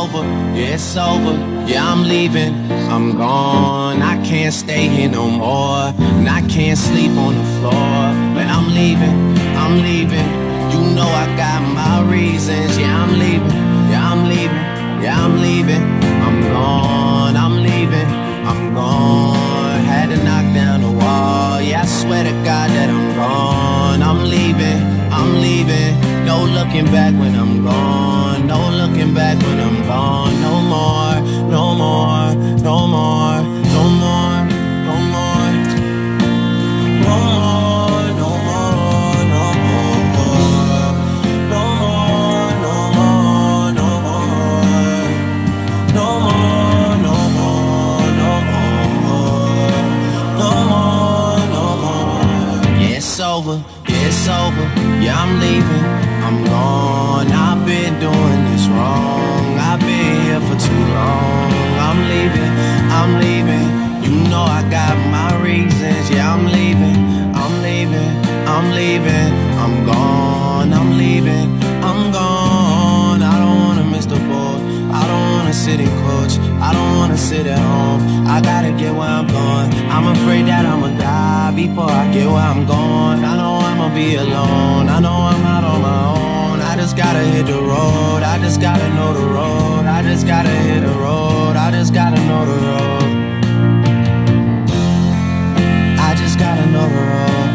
over, yeah, it's over. Yeah, I'm leaving, I'm gone. I can't stay here no more, and I can't sleep on the floor. But I'm leaving, I'm leaving. You know I got my reasons. Yeah, I'm leaving, yeah, I'm leaving, yeah, I'm leaving. I'm gone, I'm leaving, I'm gone. Had to knock down the wall. Yeah, I swear to God that I'm gone. I'm leaving, I'm leaving. No looking back when I'm gone. No looking back when I'm gone. No more, no more, no more, no more, no more, no more, no more, no more, no more, no more, no more, no more, no more, no more, no more, no more. Yeah, it's over, yeah, it's over. Yeah, I'm leaving, I'm gone. I've been doing this wrong. I've been here for too long. I'm leaving, I'm leaving. You know I got my reasons. Yeah, I'm leaving, I'm leaving, I'm leaving. I'm gone, I'm leaving, I'm gone. I don't wanna miss the boat. I don't wanna sit in coach. I don't wanna sit at home. I gotta get where I'm going. I'm afraid that I'ma die before I get where I'm going. I know I'ma be alone. I know I'm out on my own. I just gotta hit the road. I just gotta know the road. I just gotta hit the road. I just gotta know the road. I just gotta know the road.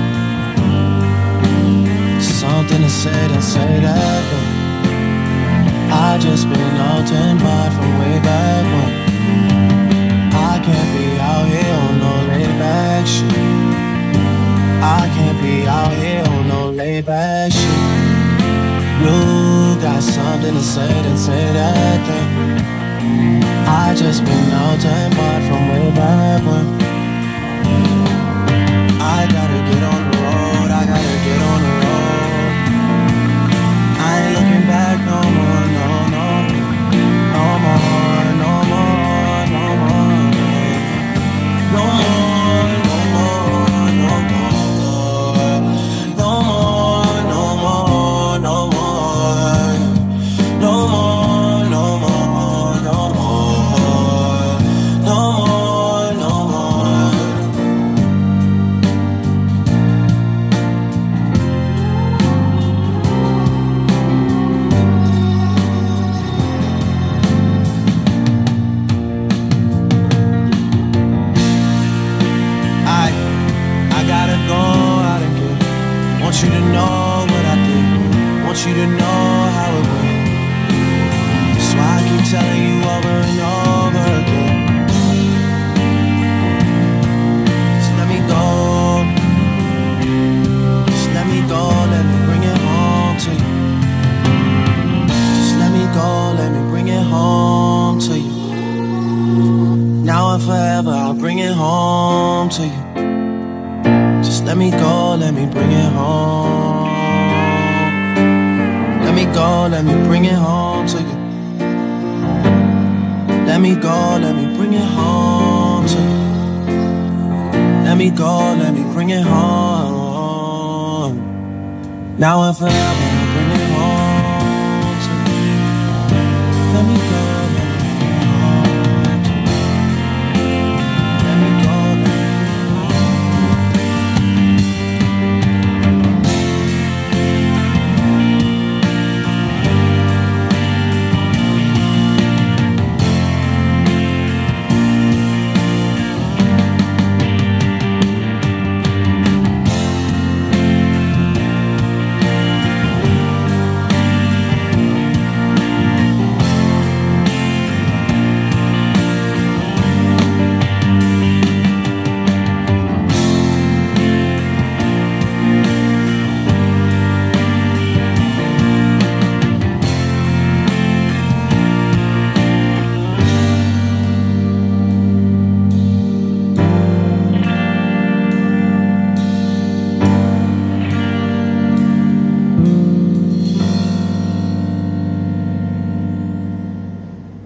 Something to say that, but I just been out and bought from way back when. I can't be out here on no laid back shit. I can't be out here on no laid back shit. You got something to say that thing. I just been out and bought from way back when. I gotta get on the road, I gotta get on the road. I ain't looking back no more, no, no, no more, no more, no more, no more, no more, no more, no more, no more, no more, no more, no more, no more, no more, no more. I gotta go out again. Want you to know what I did. Want you to know how it went. So I keep telling you over and over again. Just let me go. Just let me go. Let me bring it home to you. Just let me go. Let me bring it home to you. Now and forever, I'll bring it home to you. Just let me go, let me bring it home. Let me go, let me bring it home to you. Let me go, let me bring it home to you. Let me go, let me bring it home. Now and forever.